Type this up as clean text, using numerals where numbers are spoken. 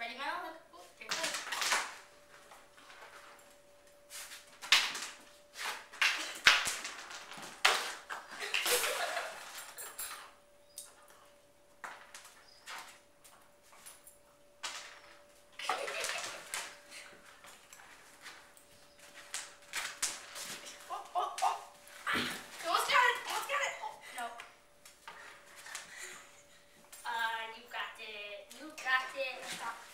Ready, Milo? Look. Oh, here it goes. Almost got it. Almost got it. Oh, no. You got it. You got it. Stop.